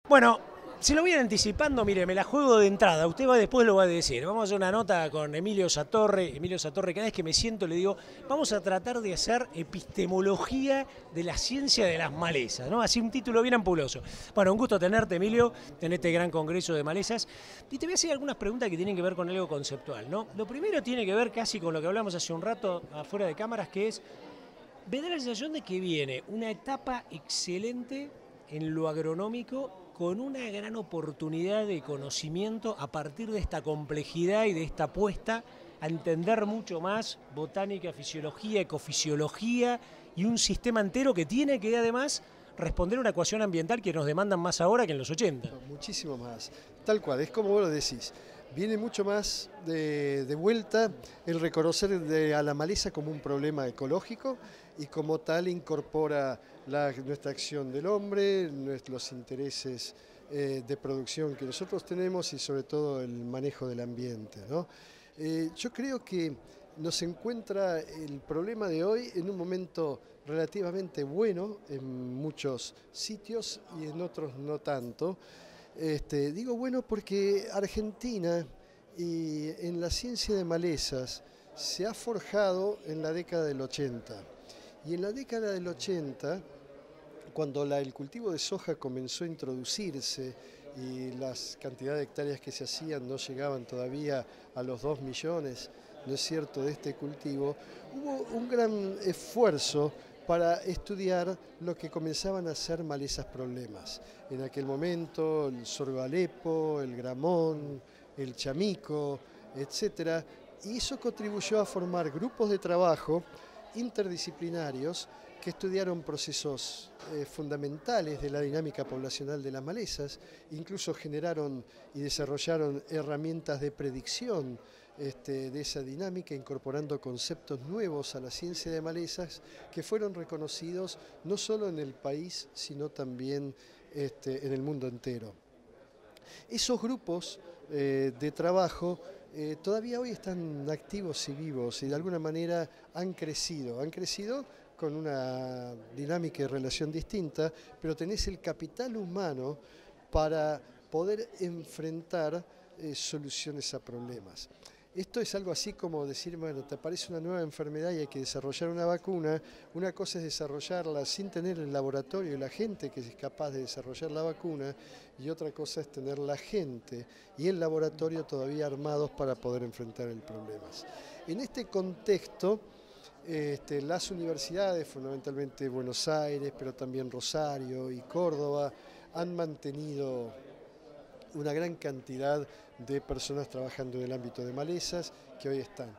Bueno, si lo voy anticipando, mire, me la juego de entrada. Usted después lo va a decir. Vamos a hacer una nota con Emilio Satorre. Emilio Satorre, cada vez que me siento le digo, vamos a tratar de hacer epistemología de la ciencia de las malezas, ¿no? Así un título bien ampuloso. Bueno, un gusto tenerte, Emilio, en este gran congreso de malezas. Y te voy a hacer algunas preguntas que tienen que ver con algo conceptual, ¿no? Lo primero tiene que ver casi con lo que hablamos hace un rato afuera de cámaras, que es, me da la sensación de que viene una etapa excelente en lo agronómico con una gran oportunidad de conocimiento a partir de esta complejidad y de esta apuesta a entender mucho más botánica, fisiología, ecofisiología y un sistema entero que tiene que además responder a una ecuación ambiental que nos demandan más ahora que en los 80. Muchísimo más. Tal cual, es como vos lo decís. Viene mucho más de vuelta el reconocer a la maleza como un problema ecológico y como tal incorpora nuestra acción del hombre, los intereses de producción que nosotros tenemos y sobre todo el manejo del ambiente, ¿no? Yo creo que nos encuentra el problema de hoy en un momento relativamente bueno en muchos sitios y en otros no tanto. Digo bueno porque Argentina y en la ciencia de malezas se ha forjado en la década del 80. Y en la década del 80, cuando el cultivo de soja comenzó a introducirse y las cantidades de hectáreas que se hacían no llegaban todavía a los 2 millones, ¿no es cierto?, de este cultivo, hubo un gran esfuerzo para estudiar lo que comenzaban a ser malezas problemas. En aquel momento el sorgo Alepo, el gramón, el chamico, etc. Y eso contribuyó a formar grupos de trabajo interdisciplinarios que estudiaron procesos fundamentales de la dinámica poblacional de las malezas, incluso generaron y desarrollaron herramientas de predicción de esa dinámica, incorporando conceptos nuevos a la ciencia de malezas que fueron reconocidos no solo en el país, sino también en el mundo entero. Esos grupos de trabajo todavía hoy están activos y vivos y de alguna manera han crecido con una dinámica y relación distinta, pero tenés el capital humano para poder enfrentar soluciones a problemas. Esto es algo así como decir, bueno, te aparece una nueva enfermedad y hay que desarrollar una vacuna. Una cosa es desarrollarla sin tener el laboratorio y la gente que es capaz de desarrollar la vacuna, y otra cosa es tener la gente y el laboratorio todavía armados para poder enfrentar el problema. En este contexto, las universidades, fundamentalmente Buenos Aires, pero también Rosario y Córdoba, han mantenido una gran cantidad de personas trabajando en el ámbito de malezas que hoy están.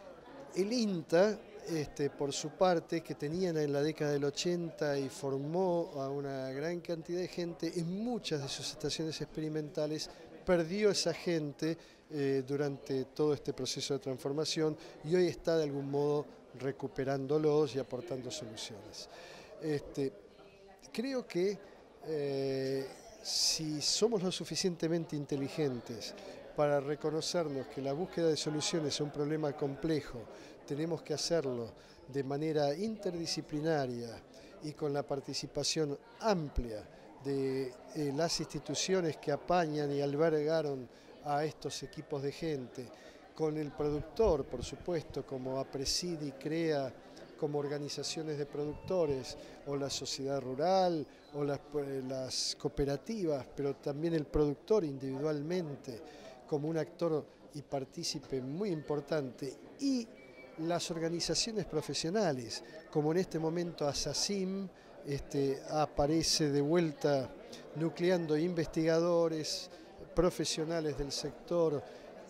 El INTA, por su parte, que tenían en la década del 80 y formó a una gran cantidad de gente, en muchas de sus estaciones experimentales perdió esa gente durante todo este proceso de transformación y hoy está de algún modo recuperándolos y aportando soluciones. Creo que si somos lo suficientemente inteligentes para reconocernos que la búsqueda de soluciones a un problema complejo tenemos que hacerlo de manera interdisciplinaria y con la participación amplia de las instituciones que apañan y albergaron a estos equipos de gente, con el productor, por supuesto, como APRESID y CREA, como organizaciones de productores, o la sociedad rural, o las cooperativas, pero también el productor individualmente, como un actor y partícipe muy importante, y las organizaciones profesionales, como en este momento ASACIM, aparece de vuelta nucleando investigadores, profesionales del sector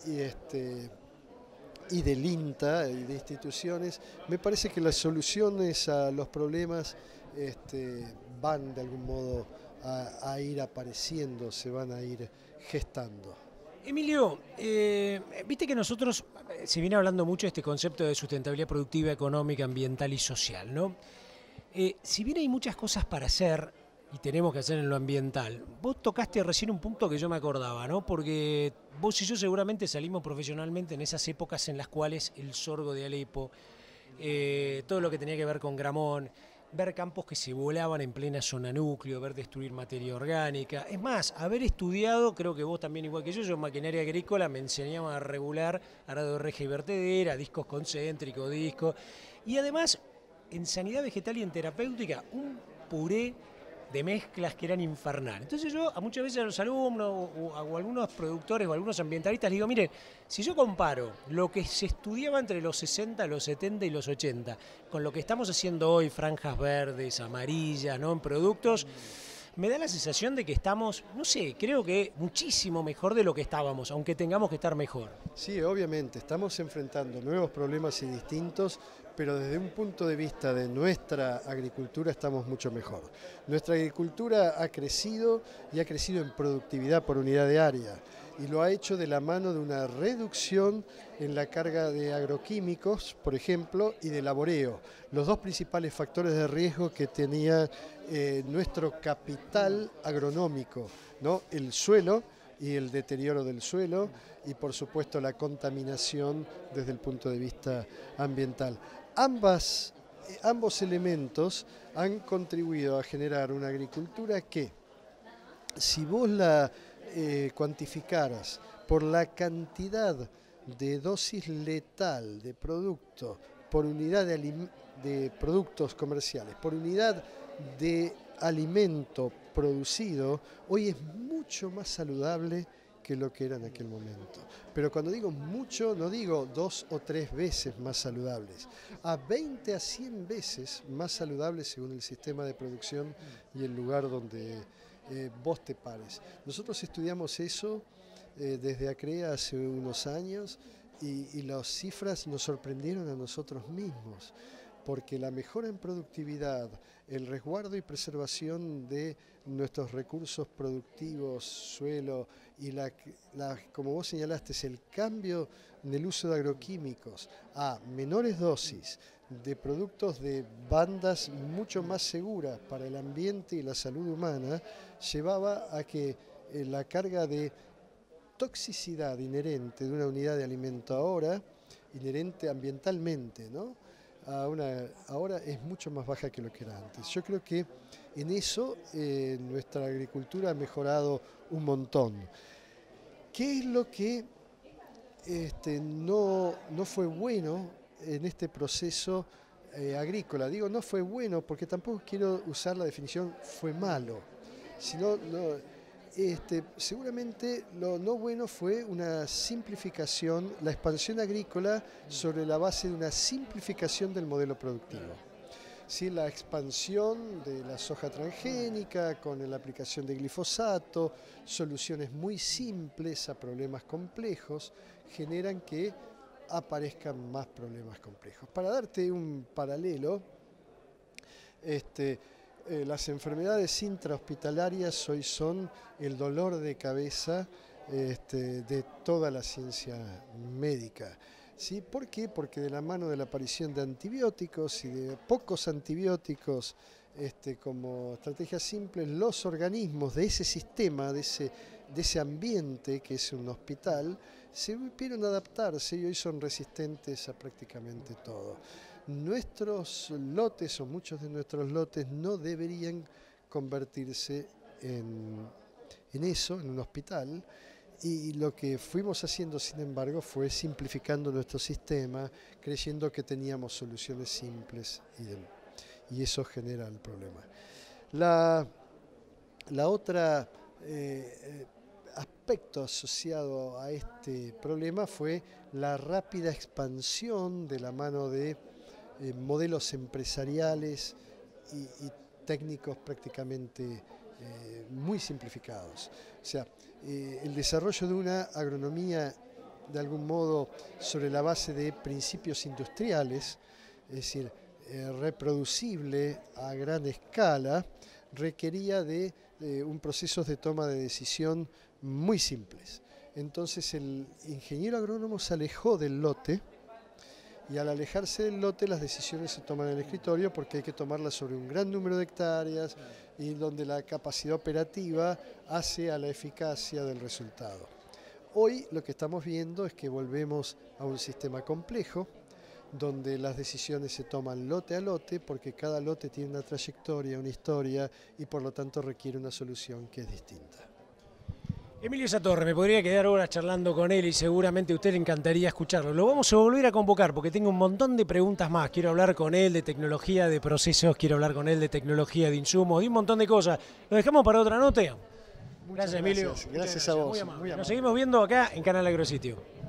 y del INTA y de instituciones. Me parece que las soluciones a los problemas van de algún modo a ir apareciendo, se van a ir gestando. Emilio, viste que nosotros se viene hablando mucho de este concepto de sustentabilidad productiva, económica, ambiental y social, ¿no? Si bien hay muchas cosas para hacer y tenemos que hacer en lo ambiental, vos tocaste recién un punto que yo me acordaba, ¿no? Porque vos y yo seguramente salimos profesionalmente en esas épocas en las cuales el sorgo de Alepo, todo lo que tenía que ver con gramón, ver campos que se volaban en plena zona núcleo, ver destruir materia orgánica. Es más, haber estudiado, creo que vos también igual que yo en maquinaria agrícola me enseñaban a regular arado de reja y vertedera, discos concéntricos, discos. Y además, en sanidad vegetal y en terapéutica, un puré de mezclas que eran infernales. Entonces yo muchas veces a los alumnos o a algunos productores o a algunos ambientalistas les digo, miren, si yo comparo lo que se estudiaba entre los 60, los 70 y los 80 con lo que estamos haciendo hoy, franjas verdes, amarillas, ¿no? En productos, me da la sensación de que estamos, no sé, creo que muchísimo mejor de lo que estábamos, aunque tengamos que estar mejor. Sí, obviamente, estamos enfrentando nuevos problemas y distintos, pero desde un punto de vista de nuestra agricultura estamos mucho mejor. Nuestra agricultura ha crecido y ha crecido en productividad por unidad de área y lo ha hecho de la mano de una reducción en la carga de agroquímicos, por ejemplo, y de laboreo, los dos principales factores de riesgo que tenía nuestro capital agronómico, ¿no? El suelo y el deterioro del suelo y por supuesto la contaminación desde el punto de vista ambiental. Ambos elementos han contribuido a generar una agricultura que, si vos la cuantificaras por la cantidad de dosis letal de producto por unidad de productos comerciales, por unidad de alimento producido, hoy es mucho más saludable que lo que era en aquel momento. Pero cuando digo mucho, no digo 2 o 3 veces más saludables, a 20 a 100 veces más saludables según el sistema de producción y el lugar donde vos te pares. Nosotros estudiamos eso desde ACREA hace unos años y las cifras nos sorprendieron a nosotros mismos, porque la mejora en productividad, el resguardo y preservación de nuestros recursos productivos, suelo, y como vos señalaste, es el cambio en el uso de agroquímicos a menores dosis de productos de bandas mucho más seguras para el ambiente y la salud humana, llevaba a que la carga de toxicidad inherente de una unidad de alimento ahora, inherente ambientalmente, ¿no? Ahora es mucho más baja que lo que era antes. Yo creo que en eso nuestra agricultura ha mejorado un montón. ¿Qué es lo que no fue bueno en este proceso agrícola? Digo, no fue bueno porque tampoco quiero usar la definición fue malo, sino seguramente lo no bueno fue una simplificación, la expansión agrícola sobre la base de una simplificación del modelo productivo. Sí, la expansión de la soja transgénica con la aplicación de glifosato, soluciones muy simples a problemas complejos, generan que aparezcan más problemas complejos. Para darte un paralelo, las enfermedades intrahospitalarias hoy son el dolor de cabeza de toda la ciencia médica. ¿Sí? ¿Por qué? Porque de la mano de la aparición de antibióticos y de pocos antibióticos como estrategias simples, los organismos de ese sistema, de ese ambiente que es un hospital, se vieron adaptarse y hoy son resistentes a prácticamente todo. Nuestros lotes o muchos de nuestros lotes no deberían convertirse en eso, en un hospital, y lo que fuimos haciendo, sin embargo, fue simplificando nuestro sistema, creyendo que teníamos soluciones simples y eso genera el problema. La otra aspecto asociado a este problema fue la rápida expansión de la mano de modelos empresariales y técnicos prácticamente muy simplificados. O sea, el desarrollo de una agronomía de algún modo sobre la base de principios industriales, es decir, reproducible a gran escala, requería de un proceso de toma de decisión muy simples. Entonces el ingeniero agrónomo se alejó del lote y al alejarse del lote las decisiones se toman en el escritorio porque hay que tomarlas sobre un gran número de hectáreas y donde la capacidad operativa hace a la eficacia del resultado. Hoy lo que estamos viendo es que volvemos a un sistema complejo donde las decisiones se toman lote a lote, porque cada lote tiene una trayectoria, una historia, y por lo tanto requiere una solución que es distinta. Emilio Satorre, me podría quedar horas charlando con él y seguramente a usted le encantaría escucharlo. Lo vamos a volver a convocar porque tengo un montón de preguntas más. Quiero hablar con él de tecnología de procesos, quiero hablar con él de tecnología de insumos, de un montón de cosas. ¿Lo dejamos para otra nota? Gracias, Emilio. Gracias a vos. Muy amable. Nos seguimos viendo acá en Canal Agrositio.